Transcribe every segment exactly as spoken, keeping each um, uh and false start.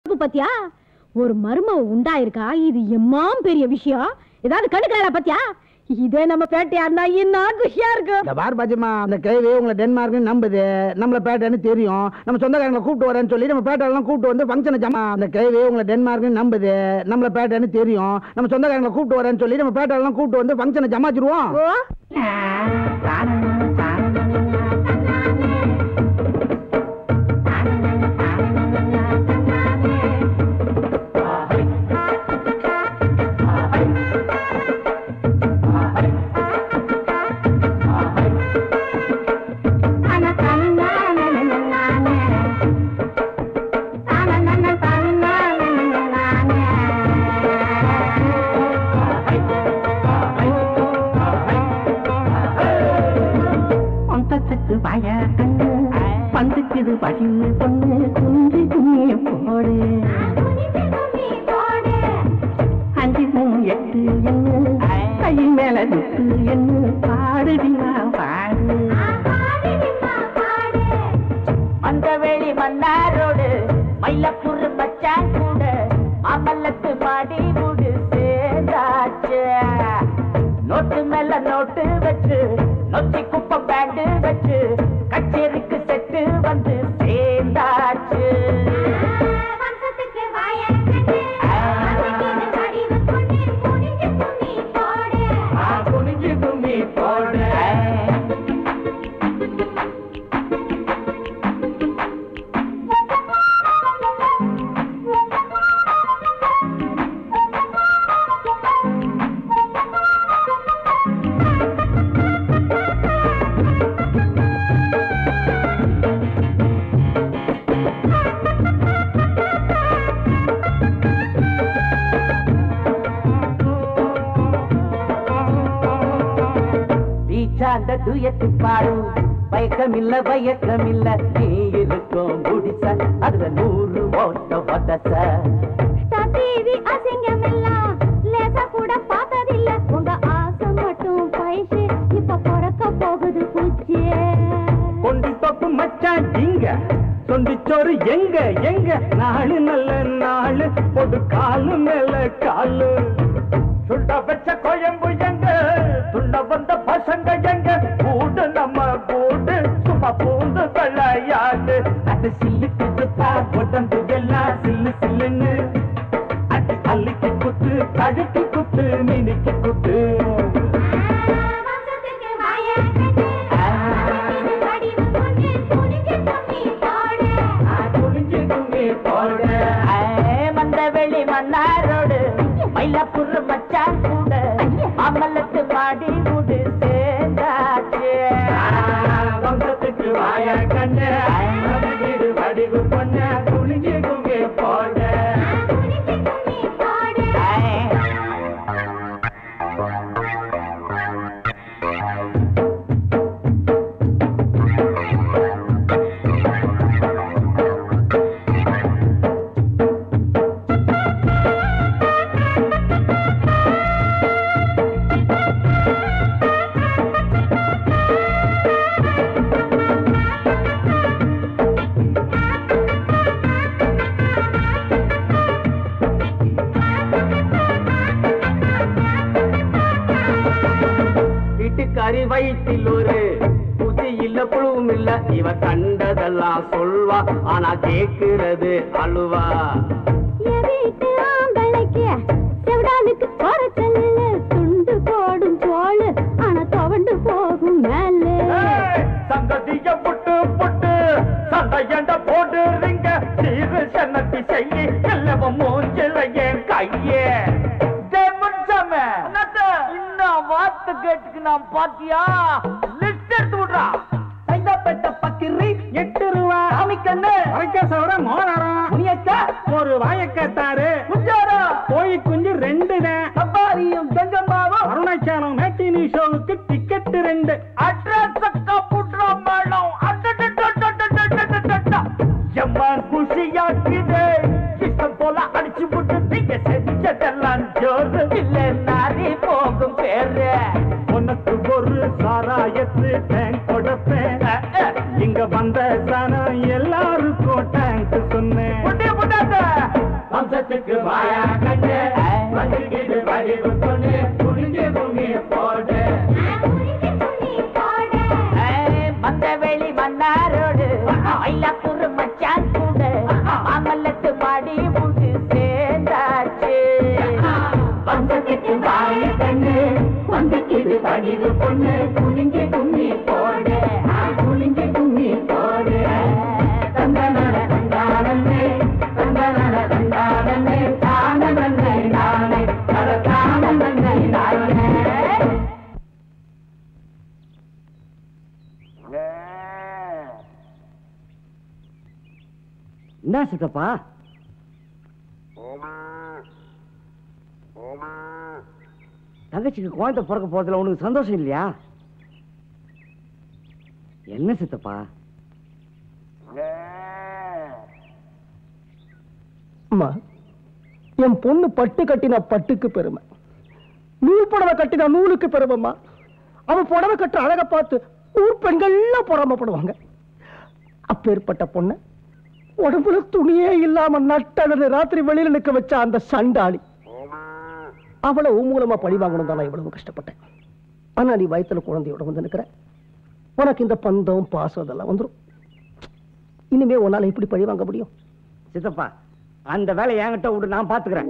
பத்தியா ஒரு மர்மம் உண்டாயிருக்கா? இது எம்மாம் பெரிய விஷயம். ஏதாவது கணக்கு பத்தியா? இதே நம்ம பேட்டையா இருந்தா இன்னும் குஷியா இருக்கு. இந்த பார் பாஜமா, அந்த கேள்வி உங்களை டென்மார்க் நம்புது, நம்மள பேட்டைன்னு தெரியும். நம்ம சொந்தக்காரங்களை கூப்பிட்டு வரேன்னு சொல்லி நம்ம பேட்டெல்லாம் கூப்பிட்டு வந்து ஃபங்க்ஷனை ஜமா. அந்த கேள்வி உங்களை டென்மார்க் நம்புது, நம்மள பேட்டைன்னு தெரியும். நம்ம சொந்தக்காரங்களை கூப்பிட்டு வரேன்னு சொல்லி நம்ம பேட்டெல்லாம் கூப்பிட்டு வந்து ஃபங்க்ஷனை ஜமாச்சிருவோம். பந்துக்குது பழிவு பொண்ணு குஞ்சு கும்மிய போடு அஞ்சு மூணு எட்டு என்ன கை மேல துட்டு என்ன பாடுதினா பாடு மந்தவேலி மன்னாரோடு மயிலப்பூர் மச்சான் கூட மாமல்லத்து மாடி கூடு சேர்ந்தாச்சு நோட்டு மேல நோட்டு வச்சு நொச்சி குப்பம் பேண்டு வச்சு கச்சேரிக்கு செட்டு வந்து சேர்ந்தாச்சு. குனிஞ்சு கும்மி போடு அந்த துயத்து பாடும் பயக்கமில்ல பயக்கமில்ல நீ இருக்கும் குடிச அதுல நூறு ஓட்ட வதச டிவி அசிங்கமில்ல லேசா கூட பார்த்ததில்ல உங்க ஆசை மட்டும் பைசு இப்ப பொறக்க போகுது பூச்சி கொண்டு தொப்பு மச்சான் இங்க சொந்திச்சோறு எங்க எங்க நாலு நல்ல நாலு பொது காலு மேல காலு சுண்ட வச்ச கோயம்பு எங்க துண்ட வந்த பசங்க எங்க கூடு நம்ம கூடு சும்மா பூந்து வெள்ளையாடு அது சில்லுக்கு குத்தா உடம்பு எல்லாம் சில்லு சில்லுன்னு அது அள்ளிக்கு குத்து கழுக்கு குத்து மினிக்கு குத்து மந்தவெளி மன்னாரோடு மயிலாப்பூர் மச்சான் கூட மாமல்லத்து மாடி கூடு சேர்ந்தாச்சு வந்தத்துக்கு வாய கண்ண வீடு வடிவு பொண்ண குனிஞ்சு குங்கே போட வயிற்றில் ஒரு பூச்சி இல்ல புழுவும் இல்ல இவ கண்டதெல்லாம் சொல்வா ஆனா கேக்குறது அழுவா செவிடாலுக்கு துண்டு போடும் சோழு ஆனா துவண்டு போகும் மேல சங்கதிய புட்டு புட்டு சண்டையண்ட போடுறீங்க சீரு சன்னத்தி செய்ய எல்லவ மூஞ்சில என் கையே வார்த்தை கேட்டுக்கு நாம் பாத்தியா லிஸ்ட் எடுத்து விடுறா சைதாப்பேட்டை பக்கிரி எட்டு ரூபா சாமிக்கண்ணு வரைக்க சவர மோனாரம் முனியக்க ஒரு வாயக்கத்தாரு குஞ்சாரா கோழி குஞ்சு ரெண்டு சப்பாரியும் கங்கம்மாவும் அருணாச்சலம் மேட்டினி ஷோவுக்கு டிக்கெட் ரெண்டு அட்ரஸ் புட்ரா மேடம் எம்மான் குஷியாக்குது இஷ்டம் போல அடிச்சு விட்டு நீங்க செஞ்சதெல்லாம் ஜோறு இல்ல நாரி போகும் பேரு உனக்கு ஒரு சாராயத்து டேங்க் கொடுப்பேன் இங்க வந்த சனம் எல்லாருக்கும் டேங்க் சொன்னேன் வம்சத்துக்கு வாயா கண்ணு வந்துக்கிட்டு வடிவு பொண்ணு குடிஞ்சு கும்மி போடு மந்த வெளி மன்னாரோடு மயிலாப்பூர் மச்சான் கூட மாமல்லத்து பாடி முட்டு சேர்ந்தாச்சு வம்சத்துக்கு வாய கண்ணு வந்துக்கிட்டு வடிவு பொண்ணு குடிஞ்சு கும்மி போடு குடிஞ்சு கும்மி போடு தந்தனட தந்தானே தந்தனட தந்தானே தான நன்னை நானே தர தான நன்னை நானே. என்ன சித்தப்பா தங்கச்சிக்கு குழந்தை பிறக்க போறதுல உனக்கு சந்தோஷம் இல்லையா? என்ன சித்தப்பா? அம்மா, என் பொண்ணு பட்டு கட்டின பட்டுக்கு பெருமை, நூல் புடவை கட்டின நூலுக்கு பெருமைம்மா. அவன் புடவை கட்டுற அழகை பார்த்து ஊர் பெண்கள்லாம் பொறாமப்படுவாங்க. அப்பேற்பட்ட பொண்ணு உடம்புல துணியே இல்லாம நட்டது ராத்திரி வெளியில நிக்க வச்ச அந்த சண்டாளி அவளை மூலமா பழி வாங்கணும் தான் நான் இவ்வளவு கஷ்டப்பட்டேன். ஆனா நீ வயிற்றுல குழந்தையோட வந்து நிக்கிற, உனக்கு இந்த பந்தம் பாசம் அதெல்லாம் வந்துடும். இனிமே உன்னால எப்படி பழி வாங்க முடியும்? சித்தப்பா, அந்த வேலை என்கிட்ட விடு, நான் பாத்துக்கிறேன்.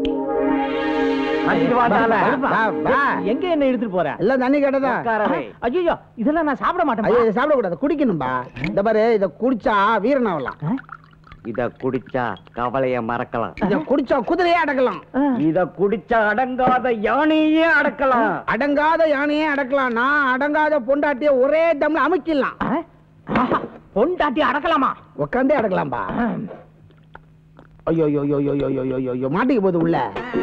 எங்க என்ன எடுத்துட்டு போற? எல்லாம் தண்ணி கேட்டதா? ஐயோ, இதெல்லாம் நான் சாப்பிட மாட்டேன். ஐயோ, சாப்பிட கூடாது, குடிக்கணும்பா. இந்த பாரு, இத குடிச்சா வீரன் ஆகலாம். இத குடிச்சா கவலைய மறக்கலாம். இத குடிச்சா குதிரையே அடக்கலாம். இத குடிச்சா அடங்காத யானையே அடக்கலாம். அடங்காத யானையே அடக்கலாம். நான் அடங்காத பொண்டாட்டிய ஒரே தம்ல அமைக்கலாம். பொண்டாட்டி அடக்கலாமா? உட்காந்தே அடக்கலாம்பா. ஐயோ ஐயோ ஐயோ ஐயோ ஐயோ ஐயோ மாட்டிக்கு போது உள்ள.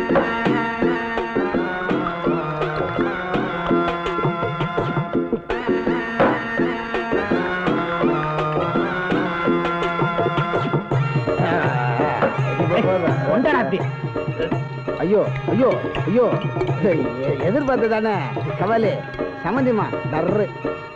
ஐயோ ஐயோ ஐயோ, எதிர்பார்த்து தானே கவலை சமந்திமா டர்ரு.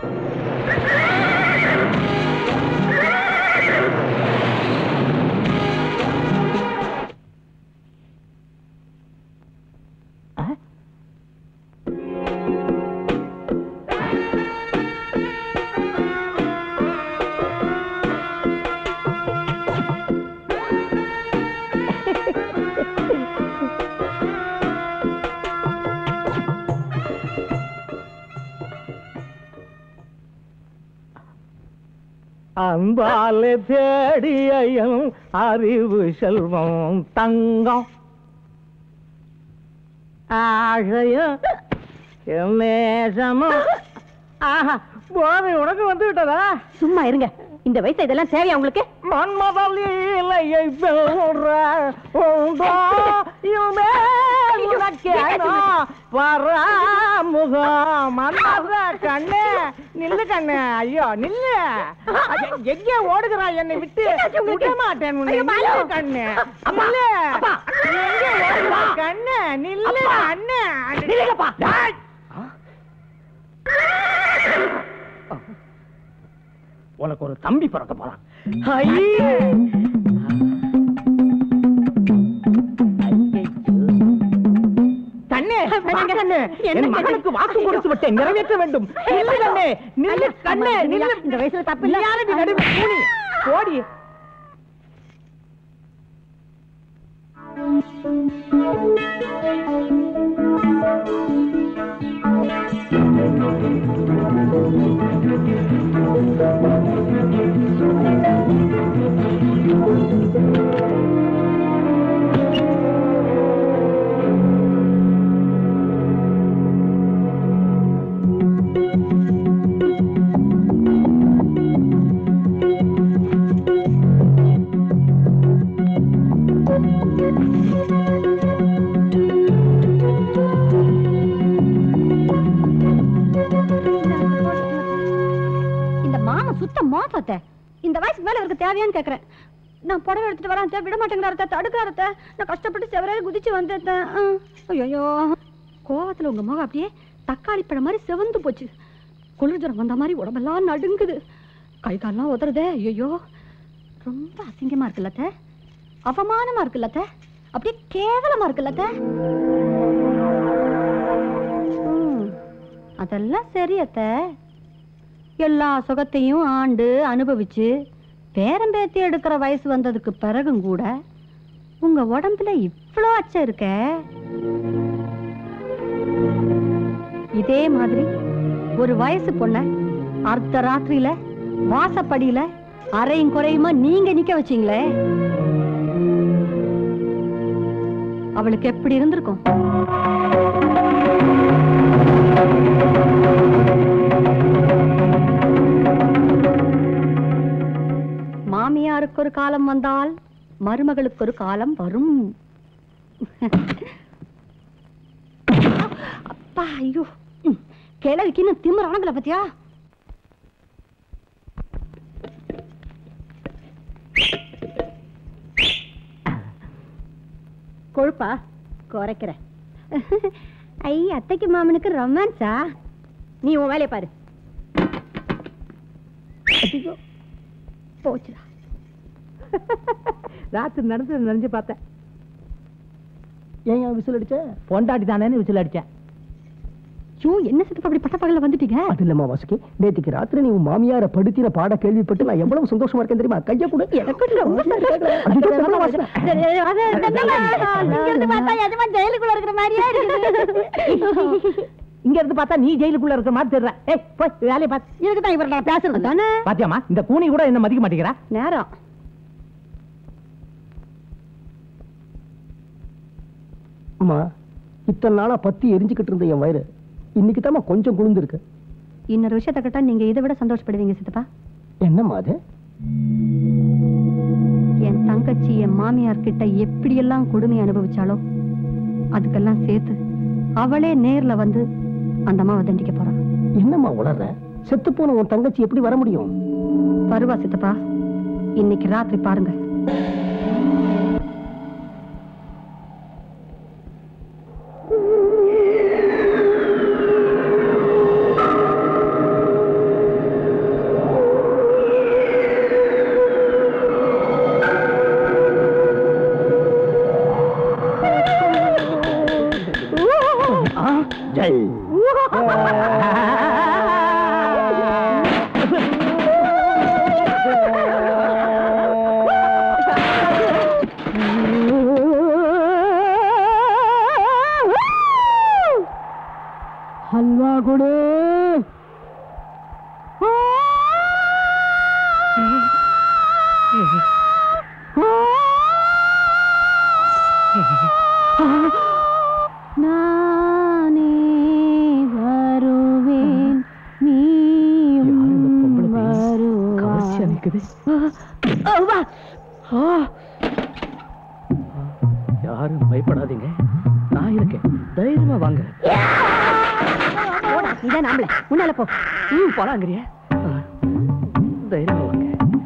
அன்பாலே தேடியும் அறிவு செல்வம் தங்கம் ஆசையும் நேசமும். ஆஹா, போதை உனக்கு வந்து விட்டதா? சும்மா இருங்க, இந்த வயசு இதெல்லாம் தேவையா உங்களுக்கு? மன்மதல் இலையை பெற உண்டோ இல்மே உனக்கேனோ பராமுகம் மன்மத கண்ணே, நில்லு கண்ணே. ஐயோ நில்லு, எங்கே ஓடுகிறா என்னை விட்டு? விட மாட்டேன் உன்னை. நில்லு கண்ணே, நில்லு. எங்கே ஓடுகிறா கண்ணே? நில்லு அண்ணே. உனக்கு ஒரு தம்பி பிறக்க போறான். என் மகனுக்கு வாக்கு கொடுத்து விட்டேன், நிறைவேற்ற வேண்டும். நில்லு கண்ணே, நில்லு கண்ணே, நில்லு. இந்த வயசுல தப்பு இல்ல. ஓடி இந்த வயசுக்கு மேல இவருக்கு தேவையான்னு கேக்குறேன். நான் புடவை எடுத்துட்டு வரேன், விட மாட்டேங்கிறாரத்த, தடுக்கிறாரத்த. நான் கஷ்டப்பட்டு செவரே குதிச்சு வந்தேன். ஐயோ, கோவத்துல உங்க முகம் அப்படியே தக்காளி பழம் மாதிரி செவந்து போச்சு. குளிர் ஜுரம் வந்த மாதிரி உடம்பெல்லாம் நடுங்குது, கை கால்லாம் உதறதே. ஐயோ, ரொம்ப அசிங்கமா இருக்குல்லத்த, அவமானமா இருக்குல்லத்த. அப்படியே கேவலமா இருக்குல்ல. அதெல்லாம் சரி அத்த. எல்லா சுகத்தையும் ஆண்டு அனுபவிச்சு பேரம்பேத்தி எடுக்கிற வயசு வந்ததுக்கு பிறகும் கூட உங்க உடம்புல இவ்வளோ அச்சம் இருக்க. இதே மாதிரி ஒரு வயசு பொண்ண அர்த்த ராத்திரியில வாசப்படியில அரையும் குறையுமா நீங்க நிக்க வச்சீங்களே, அவளுக்கு எப்படி இருந்திருக்கும்? மாமியாருக்கு ஒரு காலம் வந்தால் மருமகளுக்கு ஒரு காலம் வரும். அப்பா ஐயோ, கிழவிக்கு இன்னும் திமிரானதுல பத்தியா? கொழுப்பா குறைக்கிற. ஐ அத்தைக்கு மாமனுக்கு ரொமான்ஸா? நீ உன் வேலையை பாரு. போச்சுடா. ராத்திரி நடந்து நினைஞ்சு பார்த்தேன். ஏன் விசில் அடிச்ச? பொண்டாட்டி தானேன்னு விசில் அடிச்சேன். ஐயோ, என்ன சித்தப்பா அப்படி பட்ட பகல வந்துட்டீங்க? அது இல்லம்மா வாசுகி, நேற்றுக்கு ராத்திரி நீ உன் மாமியார படுத்தின பாட கேள்விப்பட்டு நான் எவ்வளவு சந்தோஷமா இருக்கேன் தெரியுமா? கைய கூட எனக்கு ரொம்ப ஜெயிலுக்குள்ள இருக்கிற மாதிரியா இருக்கு. இங்க இருந்து பார்த்தா நீ ஜெயிலுக்குள்ள இருக்கிற மாதிரி தெரியற. ஏய் போய் வேலையை பார்த்து. இதுக்கு தான் இவர நான் பேசுறது தானே. பாத்தியாமா, இந்த கூனி கூட என்ன மதிக்க மாட்டேங்கிறா. நேரம் அம்மா, இத்தனை நாளா பத்தி எரிஞ்சுக்கிட்டு இருந்த என் வயிறு இன்னைக்கு தான் கொஞ்சம் குளிர்ந்து இருக்கு. இன்னொரு விஷயத்தை கேட்டா நீங்க இதை விட சந்தோஷப்படுவீங்க சித்தப்பா. என்னம்மா அது? என் தங்கச்சி என் மாமியார் கிட்ட எப்படியெல்லாம் கொடுமை அனுபவிச்சாலோ அதுக்கெல்லாம் சேர்த்து அவளே நேர்ல வந்து அந்த அம்மாவை தண்டிக்க போறா. என்னம்மா உளற? செத்து போன உன் தங்கச்சி எப்படி வர முடியும்? வருவா சித்தப்பா, இன்னைக்கு ராத்திரி பாருங்க. हलवा गुड़े நானே வருவேன், நீ கவர்ச்சியா நிக்குது. யாரும் பயப்படாதீங்க, நான் இருக்கேன், தைரியமா வாங்க. இதான் நாமள முன்னால போ. ம் போலாங்கிறிய, தைரியமா வாங்க.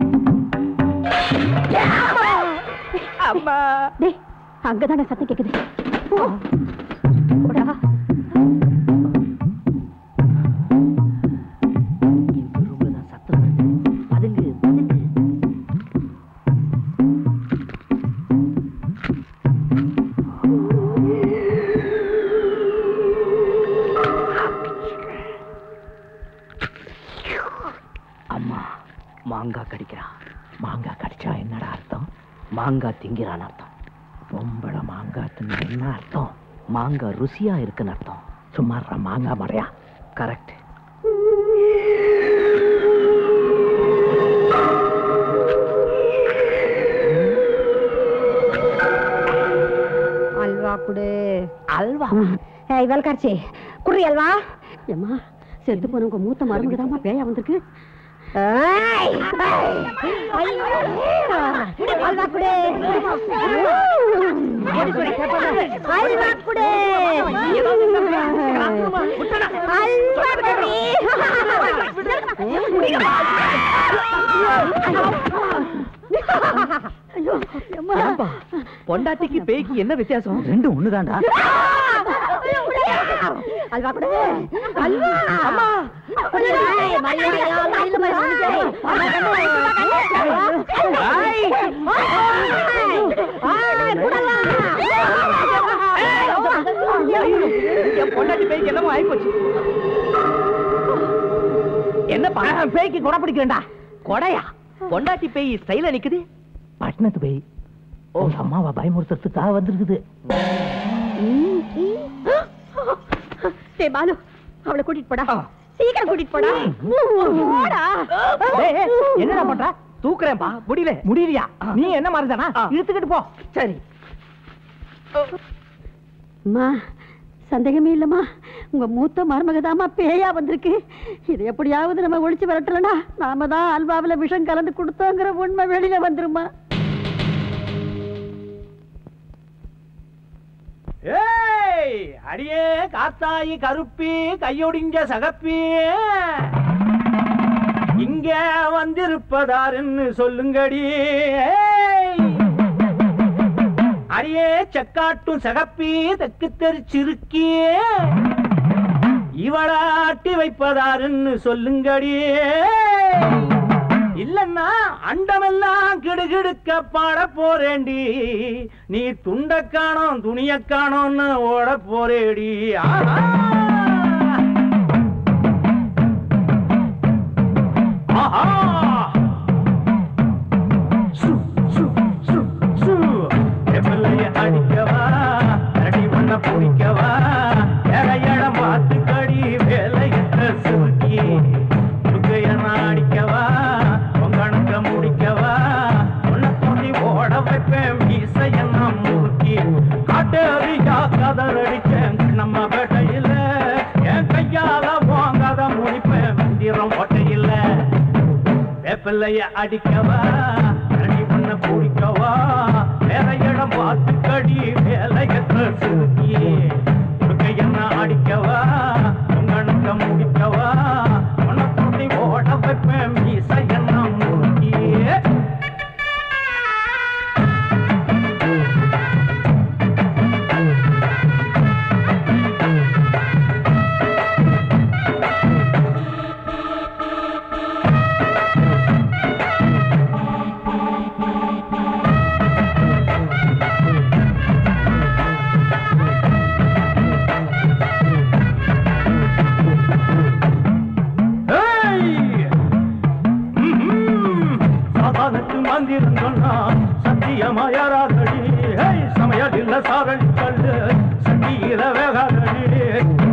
அம்மா, டேய் அங்கதான சத்தம் கேக்குது. போ போடா. இந்த ரூம்ல தான் சத்தம் வருது. பதுங்கு பதுங்கு. அம்மா, மாங்காய் கடிக்கிறான். மாங்காய் கடிச்சா என்னடா அர்த்தம்? மாங்காய் திங்கிறான் அர்த்தம். பொம்பளை மாங்காய் தின்னா என்ன அர்த்தம்? மாங்காய் ருசியா இருக்குன்னு அர்த்தம். சும்மா மாங்காய் மடையா. கரெக்ட். அல்வா குடு. அல்வா? ஏய் வல்காட்சி குடி அல்வா. ஏம்மா, செத்து போனவங்க மூத்த மருமகதாம்மா பேயா வந்திருக்கு. அல்வா குடு. அல்வா குடு. பொண்டாட்டிக்கு பேய்க்கு என்ன வித்தியாசம்? ரெண்டும் ஒண்ணுதான்டா. அல்வா குடு. அல்வா அம்மா மல்லியா என் பொண்டாட்டி பேய்க்கு என்னமோ ஆயிப்போச்சு. என்னப்பா பேய்க்கு கொடை பிடிக்கிறேன்டா. கொடையா? பொண்டாட்டி பேய் ஸ்டைல நிக்குது. பட்டணத்து பேய் ஓ அம்மாவா பயமுறுத்துறதுக்காக வந்திருக்குது. பாலு அவளை கூட்டிட்டு போடா, சீக்கிரம் கூட்டிட்டு போடா. என்னடா பண்ற? தூக்குறேன்பா. முடியல. முடியலையா? நீ என்ன மாதிரிதானா? இழுத்துக்கிட்டு போ. சரி. அம்மா சந்தேகமே இல்லம்மா, உங்க மூத்த மருமகதாமா பேயா வந்திருக்கு. இது எப்படியாவது நம்ம ஒழிச்சு விரட்டலனா நாம தான் அல்வாவில விஷம் கலந்து கொடுத்தோங்கிற உண்மை வெளியில வந்துருமா. ஏய் அடியே காத்தாயி கருப்பி கையொடிஞ்ச சகப்பி, இங்க வந்திருப்பதாருன்னு சொல்லுங்கடி. அடியே செக்காட்டும் சகப்பி தெக்கு தெரிச்சிருக்கியே, இவளாட்டி வைப்பதாருன்னு சொல்லுங்கடி. இல்லன்னா அண்டமெல்லாம் கிடுகிடுக்க பாட போறேண்டி, நீ துண்ட காணோம் துணிய காணோம்னு ஓட போறேடி. ஆஹா ஆஹா அடிக்கவா அடி பண்ண பிடிக்கவா, இடம் பார்த்து கடி வேலையற்ற சுருக்கி என்ன அடிக்கவா, பொங்கணுக்க முடிக்கவா, உன்னை துணி ஓட வைப்பேன் மீசையன் முறுக்கி. காட்டறியா கதறடிச்சேன் நம்ம வேட்டையில, என் கையால வாங்காத முடிப்பேன் மந்திரம் ஓட்டையில. வேப்பிள்ளைய அடிக்கவா அடி பண்ண பிடிக்கவா, வேற இடம் பார்த்து கடி வேலையற்ற சுருக்கி என்ன அடிக்கவா, பொங்கணுக்க முடிக்கவா, உன்னை துணி ஓட வைப்பேன் மீசையன் முறுக்கி. சத்தியமாயாராதடி சமையல் இல்ல சாரடி கல்லு சட்டியில வேகாதடி.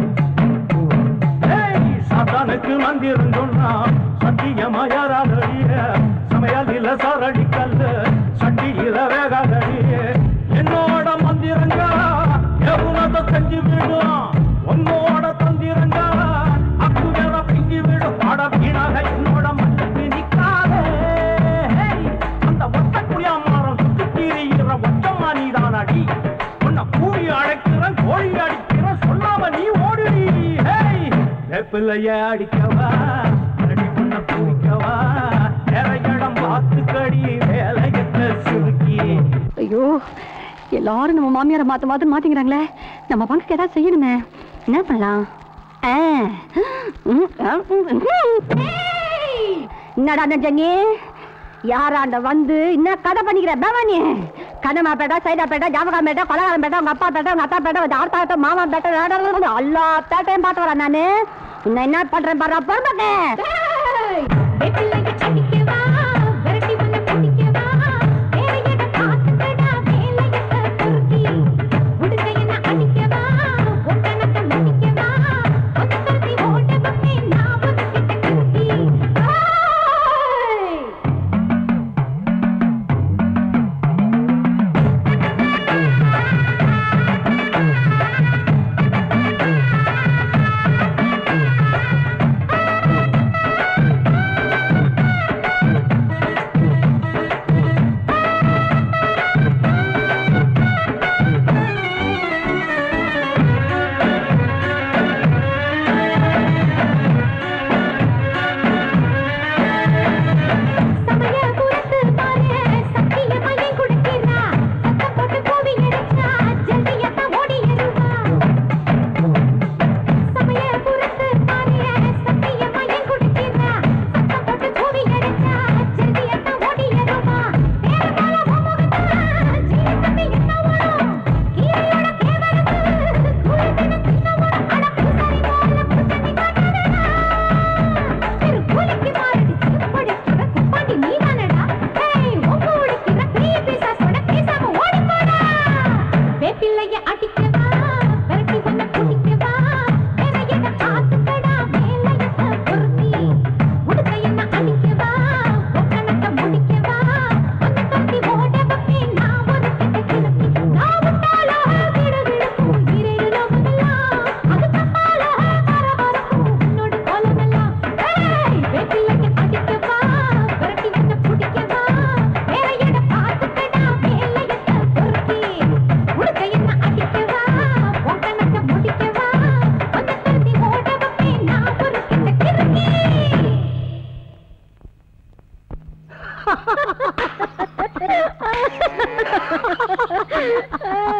சாத்தானுக்கு மந்திரம் சொன்னா சத்தியமாயாராதடி சமையல் இல்ல சாரடி கல்லு சட்டியில வேகாதடி. என்னோட மந்திரங்க எவ்வளவு செஞ்சு விடும், உன்னோட தந்திரங்க அக்கு வேற பிங்கி விடும். பாட வீணாக என்னோட மண்ணுக்கு நிக்காத, அந்த ஒட்ட குடியாமாரம் சுத்தி தீரிகிற ஒட்டமா நீதான் அடி. உன்னை கூடி அழைக்கிறேன் கோழி அடிக்கிறேன் சொல்லாம நீ ஓடுடி. வேப்பிள்ளைய அடிக்கவா அடி பண்ண பிடிக்கவா, வேற இடம் பார்த்து கடி வேலையற்ற சுருக்கி. ஐயோ எல்லாரும் நம்ம மாமியாரை மாத்த மாத்த மாத்திக்கிறாங்களே, நம்ம பங்குக்கு ஏதாவது செய்யணுமே. என்ன பண்ணலாம்? என்னடா நெஞ்சங்கி யாராண்ட வந்து என்ன கதை பண்ணிக்கிற பவானி? கனமா பேட்டா சைடா பேட்டா ஜாமகா பேட்டா கொலகாரம் பேட்டா உங்க அப்பா பேட்டா உங்க அத்தா பேட்டா ஆர்த்தா பேட்டா மாமா பேட்டா எல்லா பேட்டையும் பார்த்து வரேன் நானு. உன்னை என்ன பண்றேன் பாரு பொறுப்பேன்.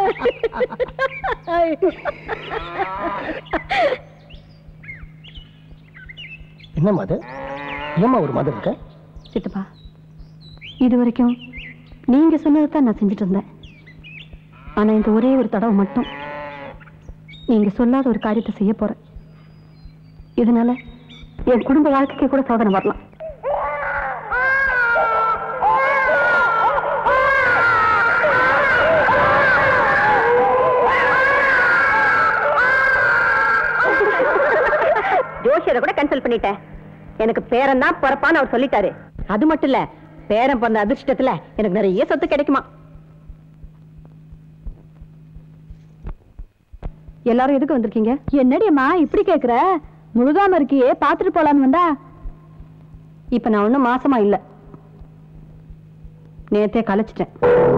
என்னம்மா அது? ஏம்மா ஒரு மாதிரி இருக்க? சித்தப்பா, இது வரைக்கும் நீங்க சொன்னதைத்தான் நான் செஞ்சுட்டு இருந்தேன். ஆனா இந்த ஒரே ஒரு தடவை மட்டும் நீங்க சொல்லாத ஒரு காரியத்தை செய்ய போறேன். இதனால என் குடும்ப வாழ்க்கைக்கு கூட சோதனை வரலாம். ஜோசியரை கூட கன்சல்ட் பண்ணிட்டேன். எனக்கு பேரன் தான் பிறப்பான்னு அவர் சொல்லிட்டாரு. அது மட்டும் இல்ல, பேரன் பிறந்த அதிர்ஷ்டத்துல எனக்கு நிறைய சொத்து கிடைக்குமா. எல்லாரும் எதுக்கு வந்திருக்கீங்க? என்னடியம்மா இப்படி கேக்குற? முழுகாம இருக்கியே, பாத்துட்டு போலான்னு வந்தா. இப்ப நான் ஒண்ணும் மாசமா இல்ல, நேத்தே கலைச்சிட்டேன்.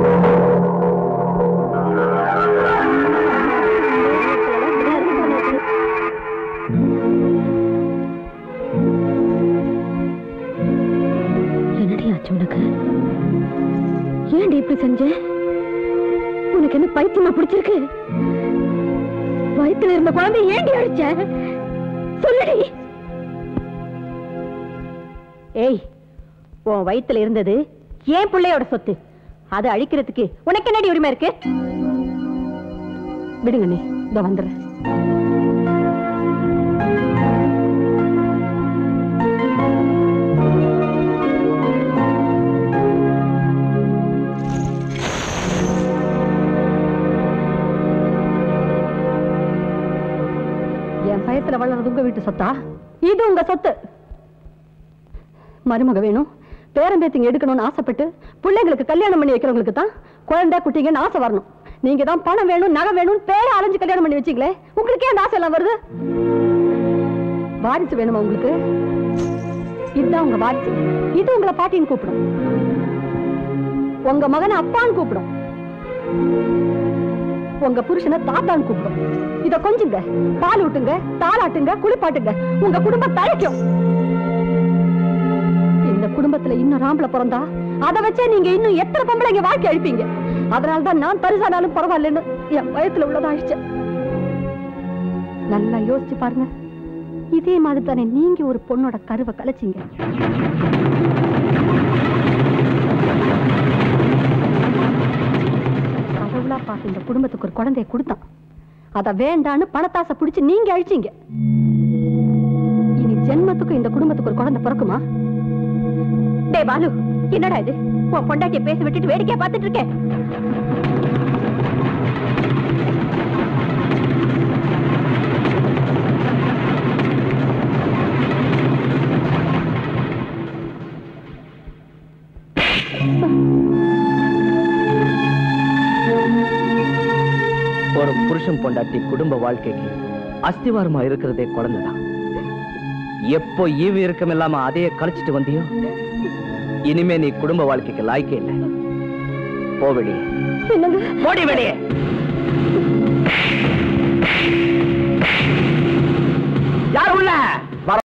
என்னடி ஆச்சு உனக்கு? ஏன்டி இப்படி செஞ்ச? உனக்கு என்ன பைத்தியமா பிடிச்சிருக்கு? வயித்துல இருந்த குழந்தை ஏண்டி அடிச்ச? சொல்லுடி. ஏய், உன் வயித்துல இருந்தது ஏன் பிள்ளையோட சொத்து. அதை அழிக்கிறதுக்கு உனக்கு என்னடி உரிமை இருக்கு? விடுங்க, நீ இதோ வந்துடுறேன். என் பயத்துல வளர்றது உங்க வீட்டு சொத்தா? இது உங்க சொத்து. மருமக வேணும், பேரம்பேத்திங்க எடுக்கணும்னு ஆசைப்பட்டு பிள்ளைங்களுக்கு கல்யாணம் பண்ணி வைக்கிறவங்களுக்கு தான் குழந்தை குட்டிங்கன்னு ஆசை வரணும். நீங்க தான் பணம் வேணும், நகை வேணும், பேர அலைஞ்சு கல்யாணம் பண்ணி வச்சீங்களே, உங்களுக்கே அந்த ஆசை எல்லாம் வருது. வாரிசு வேணுமா உங்களுக்கு? இதுதான் உங்க வாரிசு. இது உங்களை பாட்டின்னு கூப்பிடும், உங்க மகனை அப்பான்னு கூப்பிடும், உங்க புருஷனை தாத்தான்னு கூப்பிடும். இத கொஞ்சுங்க, பால் ஊட்டுங்க, தாளாட்டுங்க, குளிப்பாட்டுங்க, உங்க குடும்பம் தழைக்கும். இந்த குடும்பத்துல இன்னும் ராம்பளை பிறந்தா அதை வச்சே நீங்க இன்னும் எத்தனை பொம்பளைங்க வாழ்க்கை அழிப்பீங்க. அதனால்தான் நான் பரிசானாலும் பரவாயில்லன்னு என் வயசுல உள்ளதாயிடுச்சு. நல்லா யோசிச்சு பாருங்க. இதே மாதிரி தானே நீங்க ஒரு பொண்ணோட கருவை கலைச்சிங்க. கடவுளா பார்த்து இந்த குடும்பத்துக்கு ஒரு குழந்தைய கொடுத்தான். அத வேண்டான்னு பணத்தாசை பிடிச்சு நீங்க அழிச்சீங்க. இனி ஜென்மத்துக்கு இந்த குடும்பத்துக்கு ஒரு குழந்தை பிறக்குமா? டே பாலு, என்னடா இது? உன் பொண்டாட்டிய பேசி விட்டுட்டு வேடிக்கையா பார்த்துட்டு இருக்கேன். ஒரு புருஷன் பொண்டாட்டி குடும்ப வாழ்க்கைக்கு அஸ்திவாரமா இருக்கிறதே குழந்தைதான். எப்போ ஈவு இறக்கம் இல்லாம அதையே கழிச்சிட்டு வந்தியோ, இனிமே நீ குடும்ப வாழ்க்கைக்கு லாய்க்கே இல்லை. போ வெளியே, போடி வெளியே. யார் உள்ள?